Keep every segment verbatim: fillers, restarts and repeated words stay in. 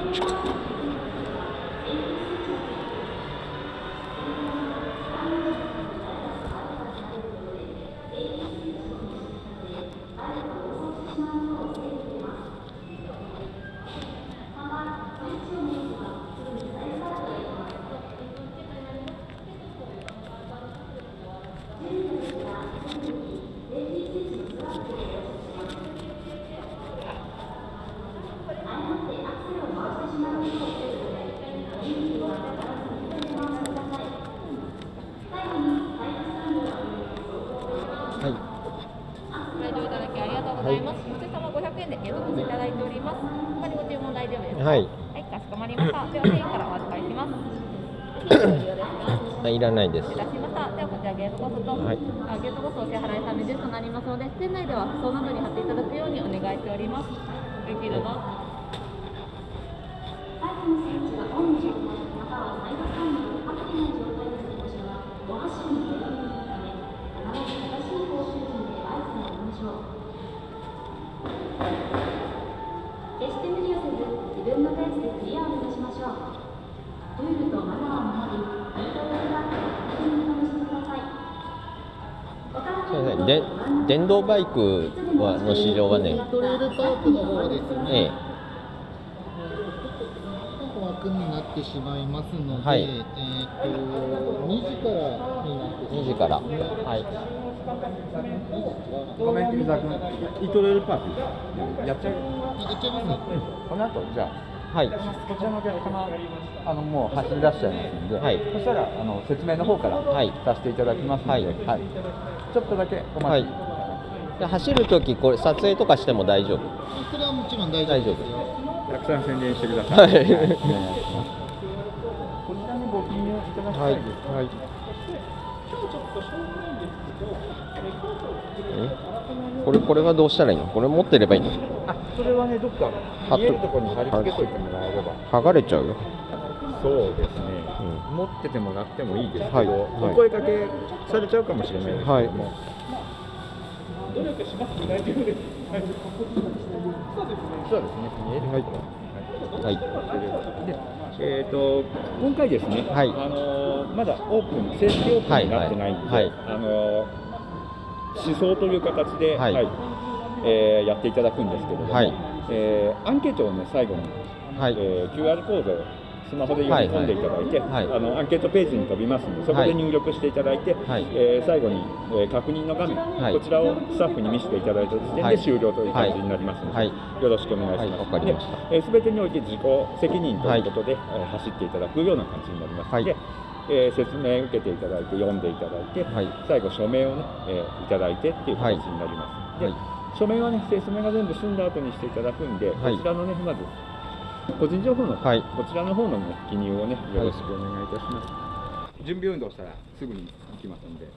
はい。はい、かしこまりました。では、店員からお預かりします。いらないです。いたしました。では、こちらゲートコスト、はい、あゲートコストお支払いさんびゃくとなりますので、店内では服装などに貼っていただくようにお願いしております。できるの。最後のスイッチがオンの状態、またはサイドスタンドがかかっていない状態の場所は、お箸に入れるため、必ず正しい方向順で合図をおきましょう。決して無理をせず、自分のペースでクリアを目指しましょう。ルールとマナーを守り、イートルが確認におしてください。そうですね。で、電動バイクはの市場はね、 トレイルパークの方ですね。ええ。枠になってしまいますので、はい、えっとにじからになってしまいます、ね。 にじから。はい。 ごめん、木澤君、イートレイルパークやっちゃう。 やっちゃいますね。 この後じゃあ、はい、こちらのお客様、あのもう走り出しちゃいますので、はい、そしたらあの説明の方からさせていただきますので、はいはい、ちょっとだけお待ちください。はい、 走るとき、これ撮影とかしても大丈夫？ これはもちろん大丈夫ですよ。 たくさん宣伝してください。はい、お願いします。こちらにご記入いただきたいです。はい。はい、 これこれはどうしたらいいの？これ持ってればいいの？ あ、それはね、どっか見えるところに貼り付けといてもらえれば。 剥がれちゃうよ。 そうですね、うん、持っててもらってもいいですけど、はいはい、お声かけされちゃうかもしれないですけども、はい、努力します大丈夫です。そうですね、見えるところ。はい。はい、で、えーと、今回ですね、はい、あのー、まだオープン、正式オープンになってないんで、はいはい、あのー、思想という形で、はいはい、えー、やっていただくんですけれども、はい、えー、アンケートをね、最後に、はい、えー、キューアール コードをスマホで読み込んでいただいて、はいはい、あのアンケートページに飛びますので、そこで入力していただいて、はい、えー、最後に、えー、確認の画面、はい、こちらをスタッフに見せていただいた時点で終了という感じになりますので、はいはい、よろしくお願いします。はい、で、えー、全てにおいて自己責任ということで、はい、えー、走っていただくような感じになりますので、はい、えー、説明を受けていただいて、読んでいただいて、はい、最後署名をね、えー、いただいてっていう形になります。はい、で、署名はね、説明が全部済んだ後にしていただくんで、はい、こちらのね、まず個人情報の、はい、こちらの方の、ね、記入をね、よろしくお願いいたします。はい、準備運動したらすぐに行きますので。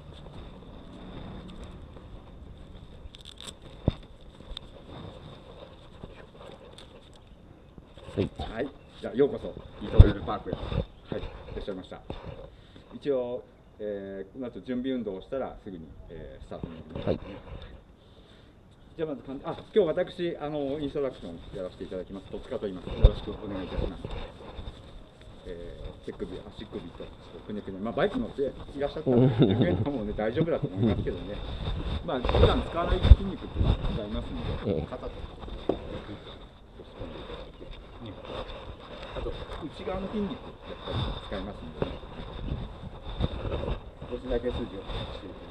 はい。はい、じゃあようこそイートレイルパークへ。はい、いらっしゃいました。一応、えー、この後準備運動をしたらすぐに、えー、スタートになります、ね。はい。じゃあまずかんあ今日私あのインストラクションやらせていただきます。戸塚と言います。よろしくお願いいたします。えー、手首、足首とくねくね、まあバイク乗っていらっしゃったらもうね大丈夫だと思いますけどね。まあ普段使わない筋肉っていうのはございますので、肩と押し込んでいただいて、あと内側の筋肉やっぱり使いますので、ね、少しだけ筋をしていただいて。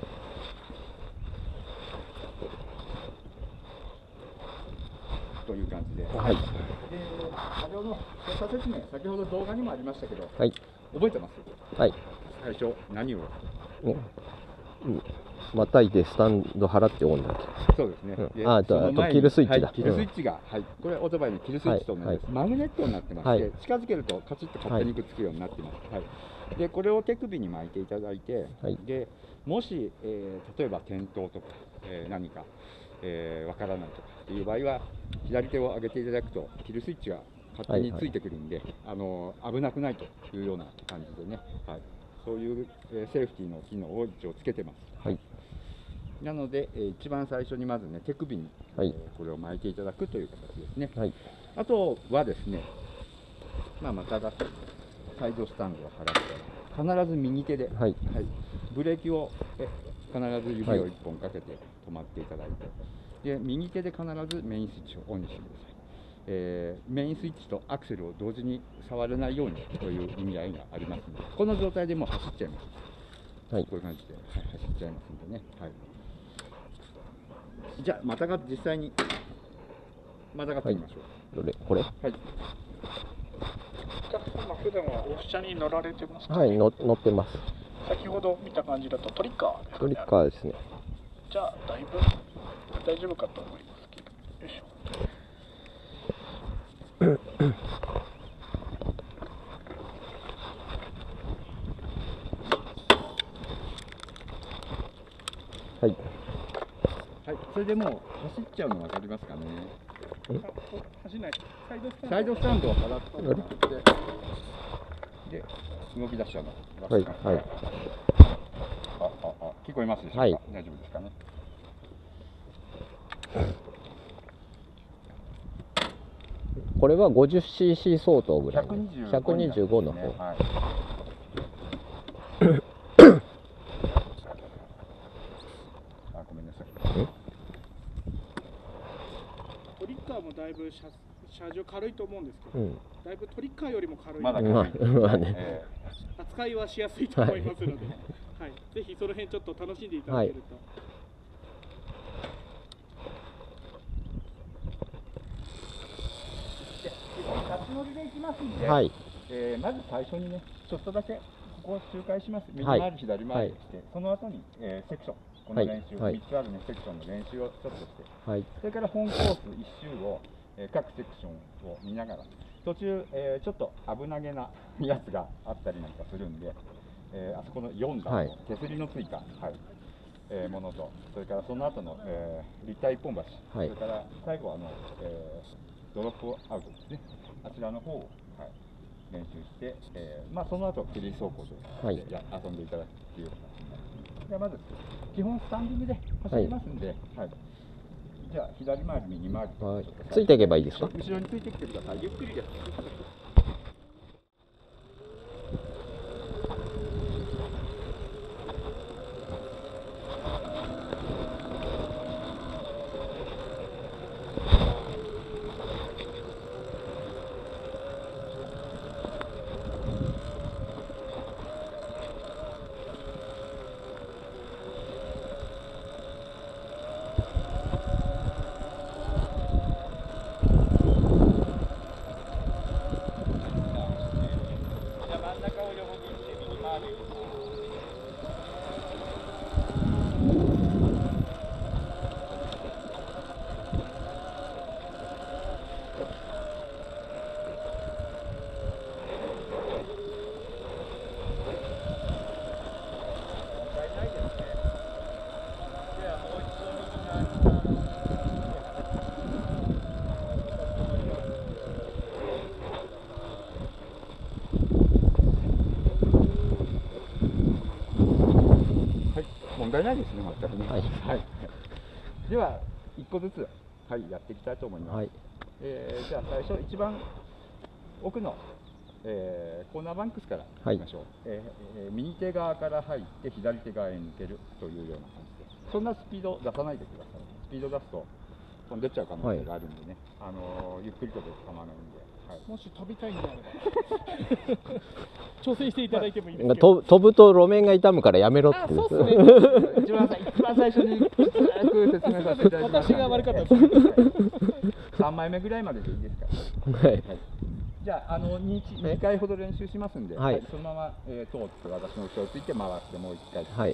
という感じで、はい、で先ほど操作説明、先ほど動画にもありましたけど、はい、覚えてます？はい。最初何を？ね、 うん、またいでスタンド払ってオンだっけ？ そうですね。 うん、あ, あとあとキルスイッチだ。 はい、キルスイッチが、うん、はい、これオートバイのキルスイッチと同じです。はい、マグネットになってまして、はい、近づけるとカチッと勝手にくっつくようになってます。はい。はい、でこれを手首に巻いていただいて、はい、でもし、えー、例えば転倒とか、えー、何か。えー、わからないとかっていう場合は左手を上げていただくとキルスイッチが勝手についてくるんで、はいはい、あの危なくないというような感じでね、はい、そういう、えー、セーフティーの機能を一応つけてます。はい、なので、えー、一番最初にまずね手首に、はい、えー、これを巻いていただくという形ですね。はい、あとはですね、 まあ、またがサイドスタンドを払って必ず右手で、 はいはい、ブレーキをえ必ず指をいっぽんかけて止まっていただいて、で右手で必ずメインスイッチをオンにしてください。えー、メインスイッチとアクセルを同時に触らないようにという意味合いがありますので、この状態でもう走っちゃいます。はい、こういう感じで、はい、走っちゃいますんでね。はい、じゃあまたが実際にまたがってみましょう。 どれこれ？ はい。 お客様、普段は列車に乗られてますか？ はい、の乗ってます。 先ほど見た感じだとトリッカーですかね。 トリッカーですね。 じゃあだいぶ大丈夫かと思いますけど。よいしょ。 はい。 はい、それでもう走っちゃうの分かりますかね。 走らない。サイドスタンド。 サイドスタンドを払ってで動き出しちゃうの。 はいはい。 あああ聞こえますでしょうか。 はい、 大丈夫ですかね。 これは ごじゅっシーシー 相当ぐらい。 ひゃくにじゅうごひゃくにじゅうごの方。 はい。あ、ごめんなさい。 トリッカーもだいぶ車車重軽いと思うんですけど、 うん、 だいぶトリッカーよりも軽い。 まだまあ、まあね、 えー、扱いはしやすいと思いますので、はい、はい、ぜひその辺ちょっと楽しんでいただけると。 立ち乗りで行きますんで、 はい、 えー、まず最初にね、ちょっとだけここを周回します。右回り、左回りして、はい、その後に、えー、セクション、この練習、はい、みっつある、ね、セクションの練習をちょっとして、はい、それから本コースいっ周を、えー、各セクションを見ながら、途中、えー、ちょっと危なげなやつがあったりなんかするんで、えー、あそこのよん段の手すりのついた、はい、えー、ものと、それからその後の、えー、立体一本橋、はい、それから最後はあの、えー、ドロップアウトですね、あちらの方を、はい、練習して、えーまあ、その後フリー走行で、はい、や遊んでいただくというような形になります。ではまず基本スタンディングで走りますんで、はいはい、じゃあ左回り右回り、はい、 ついていけばいいですか？ 後ろについてきてください。ゆっくりです。問題ないですね、全くね。はいはい、では、いっこずつ、はい、やっていきたいと思います。はい、えー、じゃあ、最初、一番奥の、えー、コーナーバンクスからいきましょう。はい、えーえー、右手側から入って、左手側へ抜けるというような感じで、そんなスピード出さないでください。スピード出すと、飛んでっちゃう可能性があるんでね、はい、あのー、ゆっくりとで構わないんで。はい、もし飛びたいんであれば挑戦していただいてもいいですけど、 飛ぶと路面が痛むからやめろって。 そうですね。一番一番最初に説明させていただきました。 私が悪かったです。 さんまいめぐらいまででいいですか。はい。はい、じゃああの に, にかいほど練習しますんで、はいはい、そのまま、えー、通って私の後ろをついて回ってもういっかい。はい。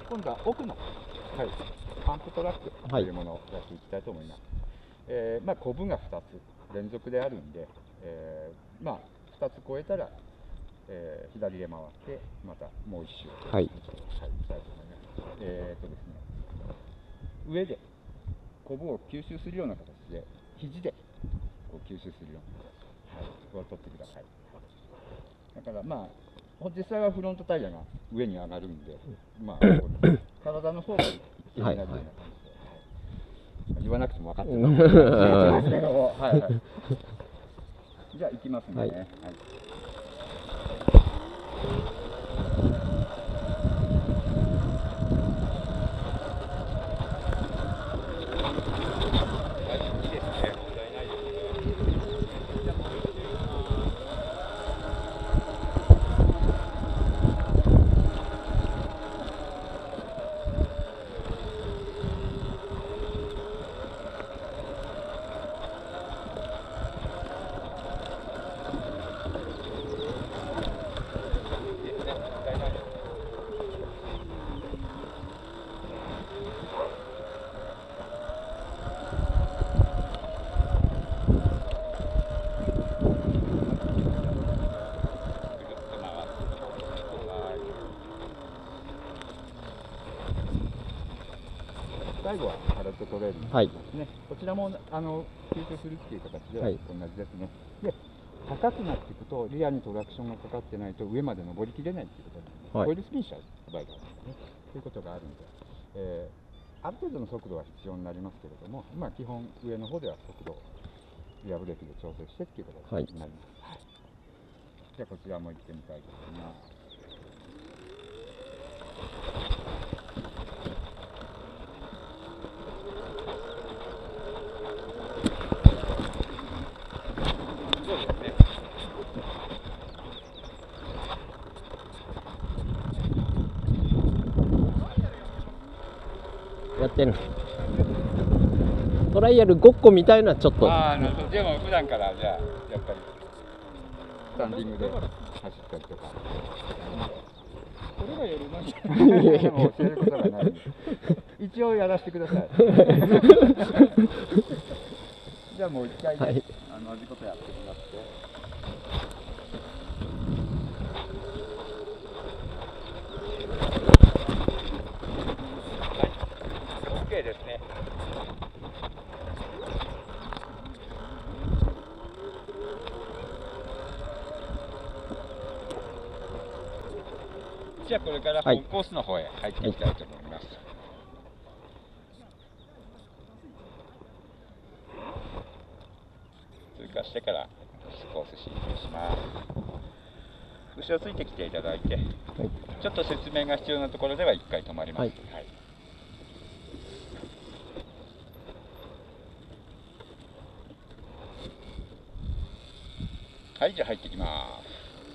今度は奥の、はい、パンプトラックというものをやっていきたいと思います。えーまあ、コブがふたつ連続であるんで、えーまあ、ふたつ超えたら、えー、左へ回ってまたもう一周、 はい、 はい、したいと思います。えーとですね、上でコブを吸収するような形で肘でこう吸収するような形、はい、これを取ってください。だからまあ実際はフロントタイヤが上に上がるんで、まあ、体の方が気になるような感じで、はい、言わなくても分かってるんですけど、はいはい、じゃあ行きますね。はい、はい、最後はパレットトレールですね、はい、こちらもあの吸収するっていう形では同じですね。はい、で高くなっていくとリアにトラクションがかかってないと上まで登りきれないっていうことに、はい、コイルスピンしちゃう場合があるんですね。ということがあるんで、えー、ある程度の速度は必要になりますけれども、まあ、基本上の方では速度をリアブレーキで調整してっていう形になります。はい、じゃあこちらも行ってみたいと思います。 やってるトライアルごっこみたいなちょっと。 ああ、でも普段からじゃあやっぱりスタンディングで走ったりとか。 これがやるな。 もう教えることがないんで。一応やらせてください。じゃあもう一回、ね、はい、あの同じことやってもらって。OK ですね。じゃあこれから本コースの方へ入っていきたいと思います。はい、通過してからコース進入します。後ろついてきていただいて、はい、ちょっと説明が必要なところではいっかい止まります。はい、はい、はい、じゃあ入っていきます。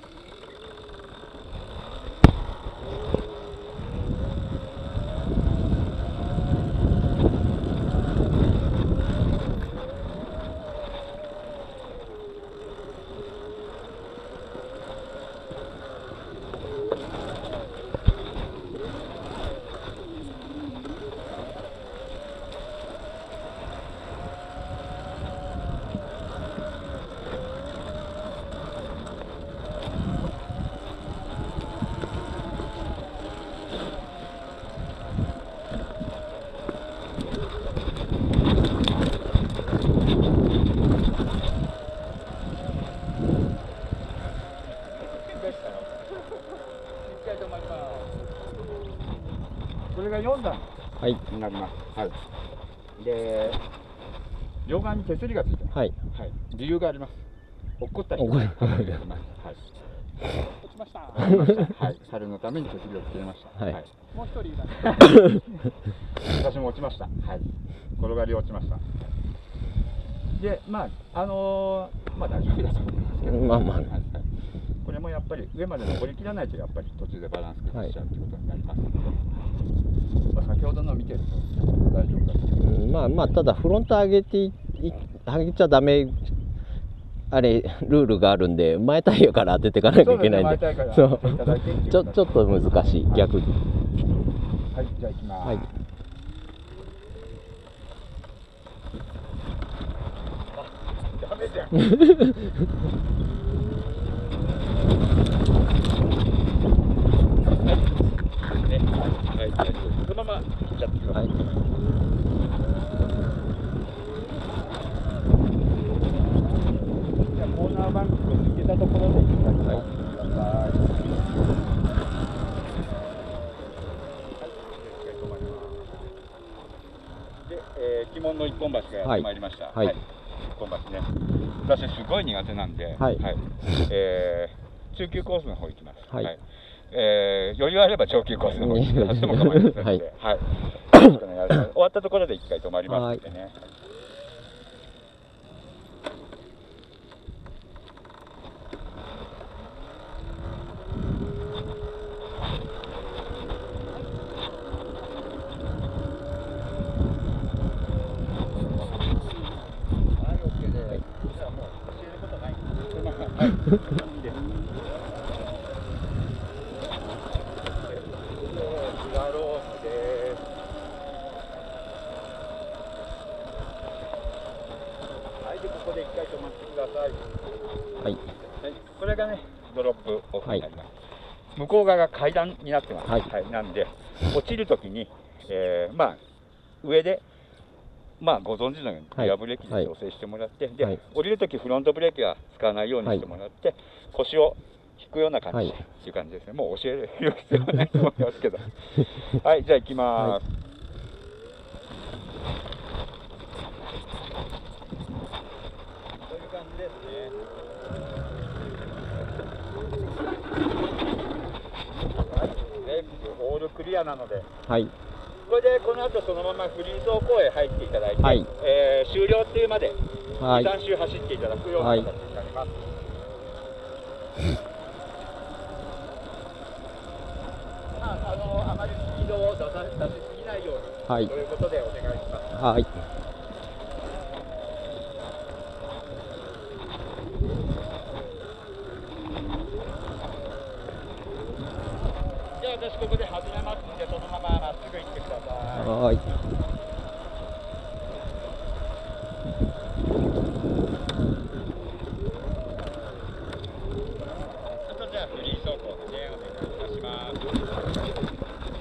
これがよんだんになります。はい。で、両側に手すりがついてます。はい。はい。理由があります。落っこった人がいます。はい。 落ちました。 はい。猿のために手すりをつけました。はい。 もう一人いる。 私も落ちました。はい。転がり落ちました。で、まああのー、まあ大丈夫だと思いますけど。まあまあ。これもやっぱり上まで登りきらないとやっぱり途中でバランス崩しちゃうということになりますので、まあ、先ほどの見てると大丈夫だと思います。 まあまあただフロント上げて上げちゃダメあれルールがあるんで前タイヤから当てていかなきゃいけないんで、そうちょちょっと難しい逆に。 はい、じゃあ行きます。 はい。 あ、ダメじゃん。ね、はい、はい、そのまま切っちゃってください。はい。じゃあコーナーバンクを抜けたところで一回止まってください。で、えー、鬼門の一本橋がやってまいりました。 はい。はい、 一本橋ね。私すごい苦手なんで、 はい。はい、 えー、中級コースの方行きます。 はい。 はい、えー、余裕あれば長級コースの方に走っても構いませんので、はい。はい、よろしくお願いします。終わったところで一回止まりますのでね。はい、これがね、ドロップオフになります。はい、向こう側が階段になってます。はい、はい、なんで、落ちるときに、えー、まあ、上で、まあ、ご存知のように、リアブレーキで調整してもらって、はい、で、はい、降りるとき、フロントブレーキは使わないようにしてもらって、はい、腰を引くような感じ、はい、っていう感じですね。もう教える必要はないと思いますけど。はい、じゃあ行きます。はい、こういう感じですね。オールクリアなので、はい、これでこの後そのままフリー走行へ入っていただいて、はい、えー、終了っていうまでに、さん周走っていただくような形になります。まあ、あのあまりスピードを出さ出しすぎないように、はい、ということでお願いします。はい。私ここで始めますので、そのまままっすぐ行ってください。はい。あとじゃあフリー走行でね、お願いいたします。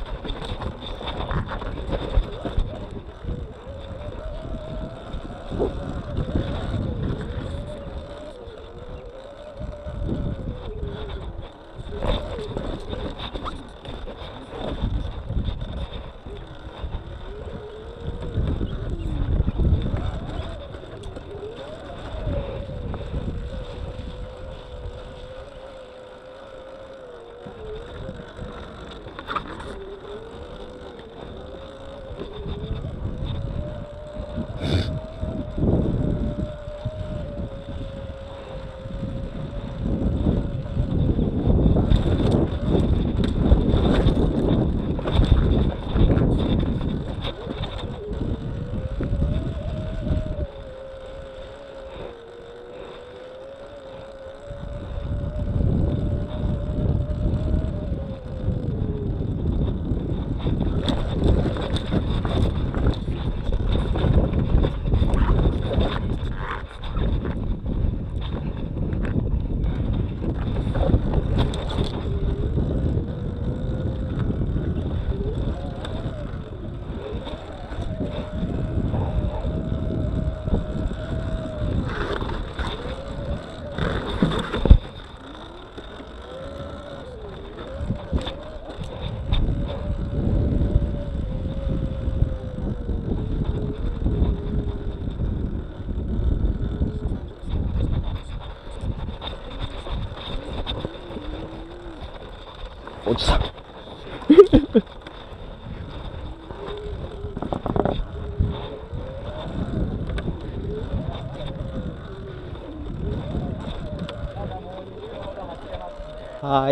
落ちた。はい。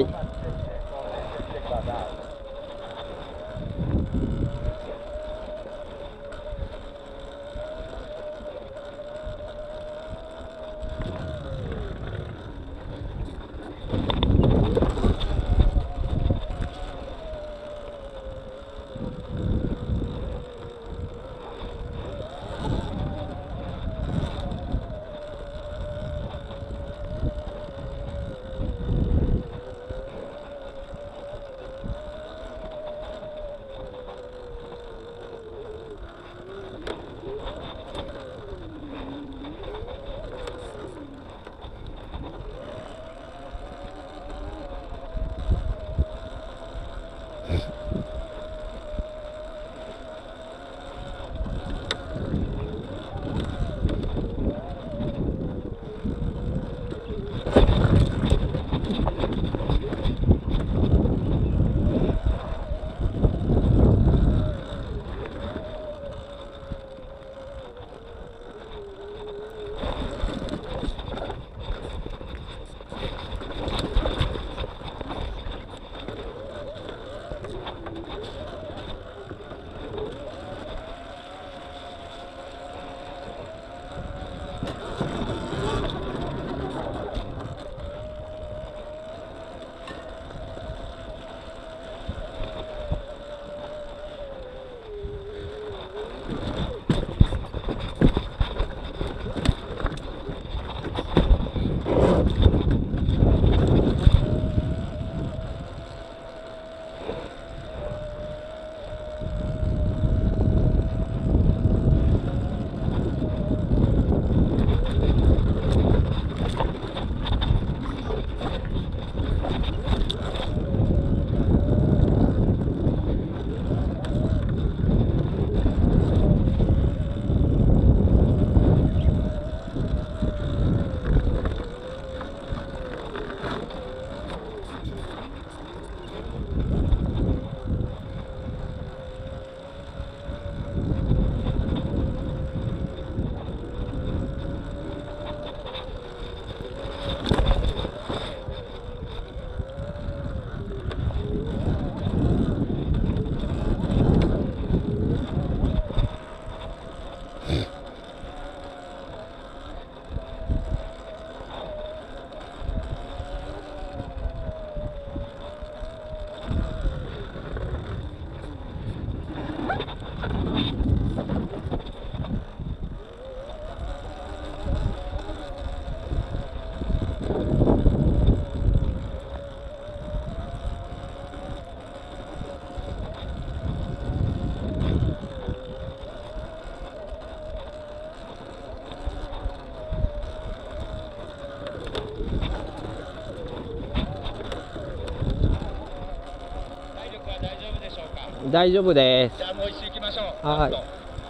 大丈夫です。 じゃあもう一周行きましょう。 はい。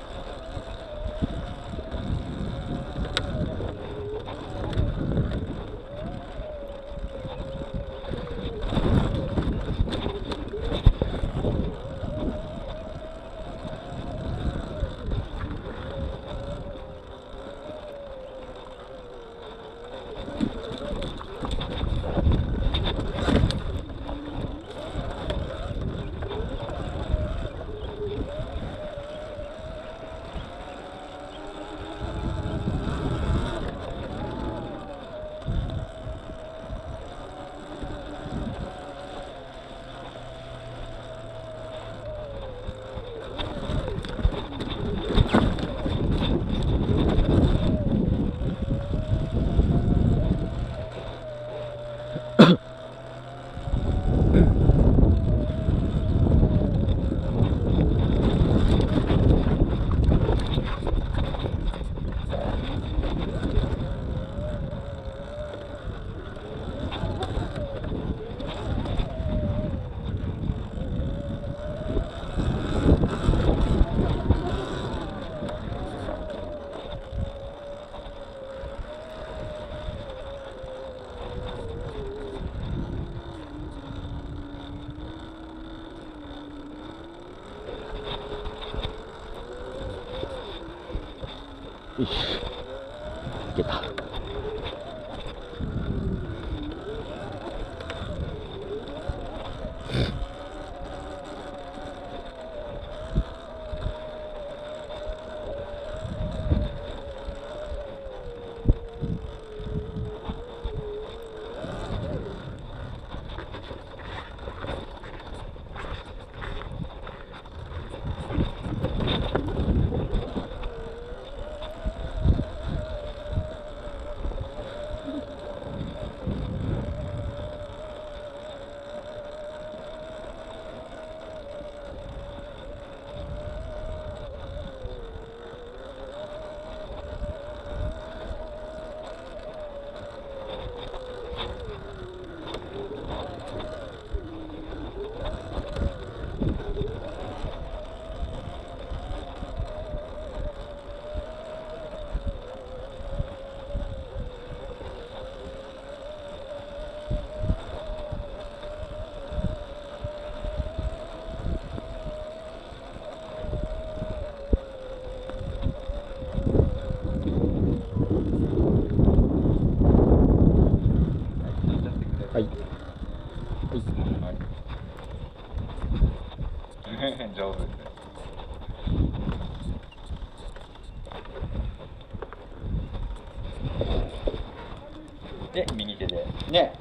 よし、いけた。 上手ですね。で、右手で。ね。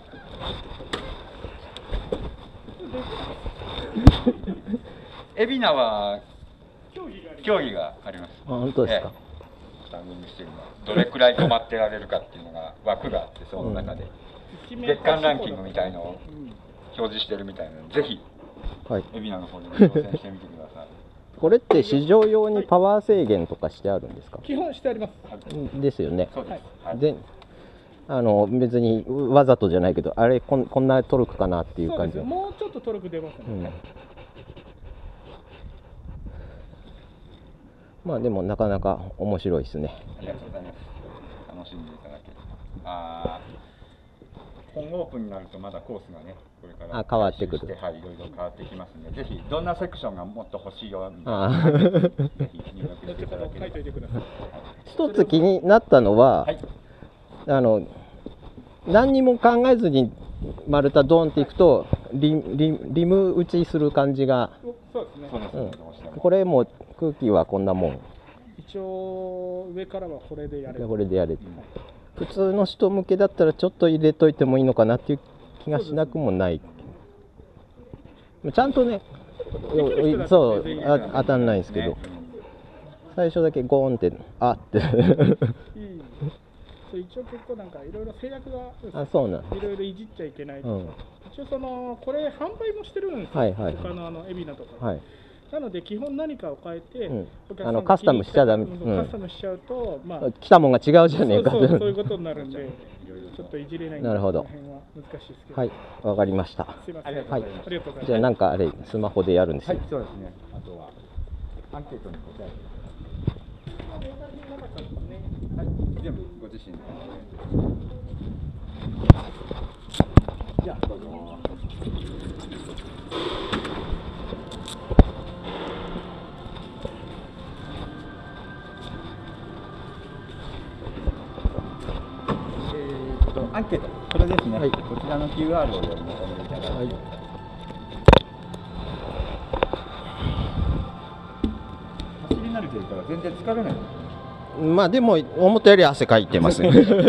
海老名は競技があります。 あ、本当ですか。 スタンディングしてるのはどれくらい止まってられるかっていうのが枠があって、その中で、うん、月間ランキングみたいのを表示してるみたいなので、ぜひ海老名の方にも挑戦してみてください。 これって市場用にパワー制限とかしてあるんですか？ 基本してあります。 ですよね。 そうです。はい、 で、あの別にわざとじゃないけど、あれこんこんなトルクかなっていう感じ。 もうちょっとトルク出ますね。うん、 まあでもなかなか面白いですね。 ありがとうございます。楽しんでいただける。ああ、本オープンになるとまだコースがね、これから変わってくる。 はい、いろいろ変わってきますので、ぜひどんなセクションがもっと欲しいよみたいな。 ぜひ入学していただければ。 一つ気になったのは、はい、あの何にも考えずに丸太ドーンっていくとリリリム打ちする感じが。 そうですね。 うん、これも空気はこんなもん。 一応上からはこれでやれる。 これでやれる。普通の人向けだったらちょっと入れといてもいいのかなっていう気がしなくもない。ちゃんとね、そうあ当たんないんですけど、最初だけゴーンってあって。一応結構なんかいろいろ制約があ、そうなん。 いろいろいじっちゃいけない。うん、一応そのこれ販売もしてるんですよ。はいはい、他のあの海老名とか。はい、なので基本何かを変えて、うん、 あのカスタムしちゃダメ。 カスタムしちゃうと、まあ来たもんが違うじゃねえか。 そうそうそういうことになるんで、ちょっといじれないんで、 なるほど。 この辺は難しいですけど。 はい、わかりました。 すみません。 はい、 ありがとうございます。 じゃあなんかあれスマホでやるんですよ。 はい、そうですね。あとはアンケートに答える。はい、全部ご自身で。じゃあどうぞ。アンケート、これですね、はい、こちらの キューアール を読み込んでいただいて、はい、走り慣れてるから全然疲れない。 まあでも思ったより汗かいてますね。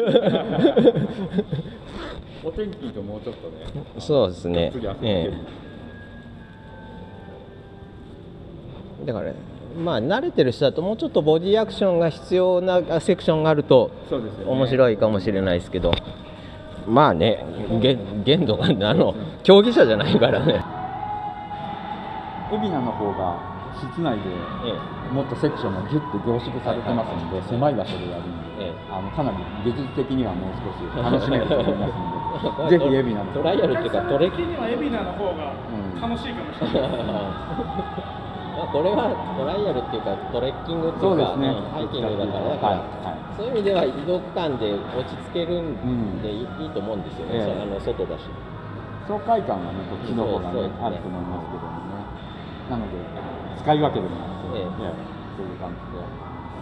お天気ともうちょっとね。 そうですね。ええ、だから、まあ慣れてる人だともうちょっとボディアクションが必要なセクションがあると面白いかもしれないですけど、まあね、限度があの競技者じゃないからね。 海老名の方が室内でもっとセクションがギュッと凝縮されてますので、狭い場所でやるんで、あのかなり技術的にはもう少し楽しめると思いますので、ぜひ海老名のトライアルっていうかトレッキングには海老名の方が楽しいかもしれない。 これはトライアルっていうかトレッキングっていうか、ハイキングだから、だからそういう意味では移動区間で落ち着けるんでいいと思うんですよね。あの外だし。 爽快感がねこっちの方がねあると思いますけどもね。なので使い分けでもそういう感じで、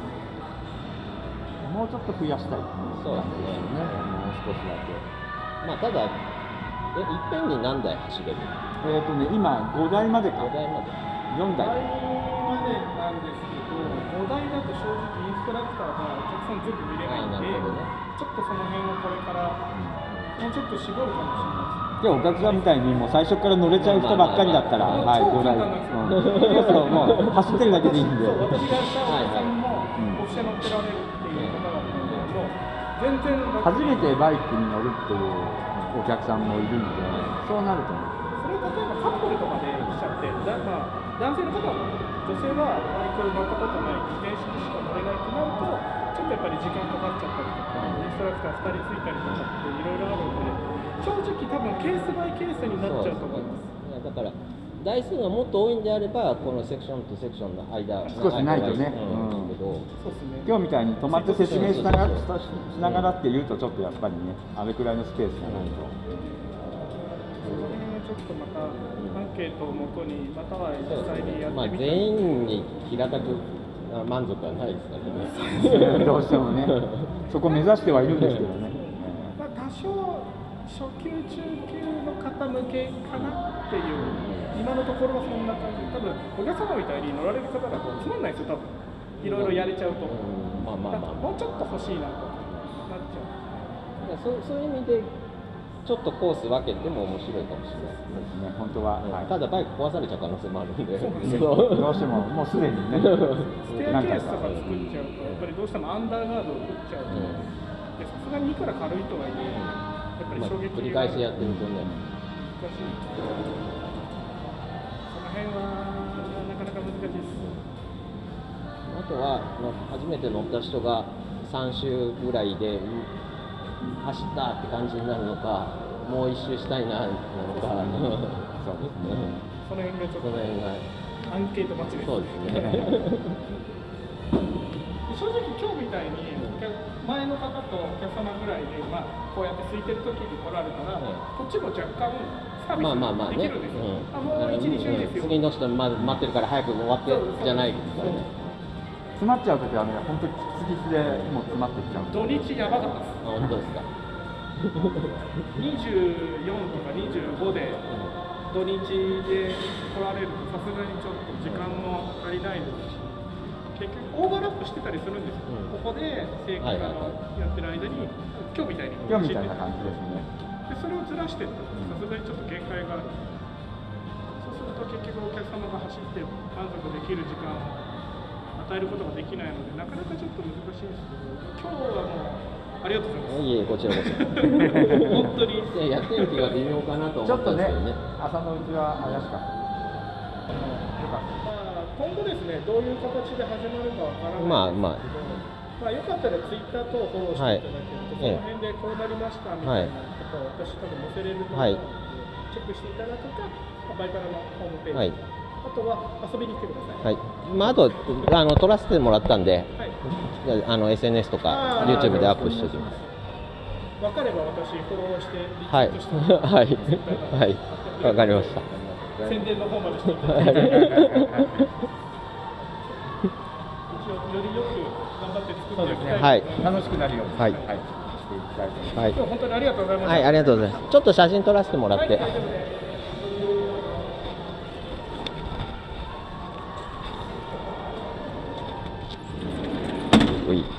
もうちょっと増やしたい感じですよね。もう少しだけ。 まあただいっぺんに何台走れる？ えっとね今ごだいまでか。 ごだいまで。 よんだいまでなんですけど、ごだいだと正直インストラクターがお客さん全部見れないんで、ね、ちょっとその辺をこれからもうちょっと絞るかもしれないです。 じゃあお客さんみたいにもう最初から乗れちゃう人ばっかりだったら、はい、ごだい、そうもう走ってるだけでいいんで。 私がしたお客さんもオフィシャ乗ってられるっていう方がいるんだけど、全然初めてバイクに乗るっていうお客さんもいるんで、そうなると思う。 それ例えばカップルとかで来ちゃって、だまあ男性の方は女性はバイク乗ったことない自転車にしか乗れないとなると、ちょっとやっぱり時間かかっちゃったりとか、インストラクターふたりついたりとかっていろいろあるので、正直多分ケースバイケースになっちゃうと思います。 だから台数がもっと多いんであれば、このセクションとセクションの間少しないとね、今日みたいに止まって説明しながらしながらっていうと、ちょっとやっぱりね、あれくらいのスペースがないと。 ちょっとまたアンケートをもとに、または実際にやってみたい。 まあ全員に平たく満足はないですからね。 どうしてもね、そこ目指してはいるんですけどね。 まあ多少初級中級の方向けかな。 っていう、今のところはそんな感じ。多分お客様みたいに乗られる方だとつまんないですよ、多分いろいろやれちゃうと。 まあまあまあ、 もうちょっと欲しいなとなっちゃう。 そうそういう意味でちょっとコース分けても面白いかもしれないですね、本当は、はい、 ただバイク壊されちゃう可能性もあるんで、 どうしてももうすでにね、 ステアケースとか作っちゃうと、やっぱりどうしてもアンダーガードを打っちゃうと、でさすがにいくら軽いとはいえ、やっぱり衝撃繰り返しやってるとね、 難しい。その辺はなかなか難しいです。 あとは初めて乗った人がさん周ぐらいで走ったって感じになるのか、もう一周したいななのか、 そうですね。 その辺がちょっとその辺がアンケート待ちです。 そうですね。 正直今日みたいに前の方とお客様ぐらいで、まあ、こうやって空いてる時に来られたら、こっちも若干サービまあまあまあね、 スできるんですよ。 うん、 あ、もう一日いいですよ。 次の人ま待ってるから早く終わってじゃないからね。 詰まっちゃうときはね、本当にきつきつでもう詰まってきちゃう。 土日やばかったです。 あ、本当ですか。 にじゅうよんとかにじゅうごで土日で来られるとさすがにちょっと時間も足りないですし、結局オーバーラップしてたりするんですよ。うん、ここで正規がやってる間に、今日みたいに今日みたいな感じですね。 でそれをずらしてるとさすがにちょっと限界がある。そうすると結局お客様が走って満足できる時間を与えることができないので、なかなかちょっと難しいんですけど、今日はもうありがとうございます。 いえ、こちらこそ。 本当に。 いや、天気が微妙かなと思ったんですけどね。 朝のうちは怪しかった。 まあ、今後ですね、どういう形で始まるかわからないんですけど、 まあまあ、 まあよかったらツイッター等をフォローしていただけると、 はい、 その辺でこうなりましたみたいなことを私多分載せれると思うので、 はい、 チェックしていただくか、バイパラのホームページ。はい、あとは遊びに来てください。 はい。まあ、あと、あの、撮らせてもらったんで、 はい、 あの、エスエヌエス とか、YouTube でアップしておきます。 分かれば私、フォローして、リツイはい。 ートして、 はい。はい。わかりました。 宣伝の方までしていただいて、一応、よりよく頑張って作っていきたい。 はい。 楽しくなるように、 はい。 していきたいと思います。 はい。 今日本当にありがとうございました。 はい、ありがとうございます。ちょっと写真撮らせてもらって。 はい、大丈夫です。 うい。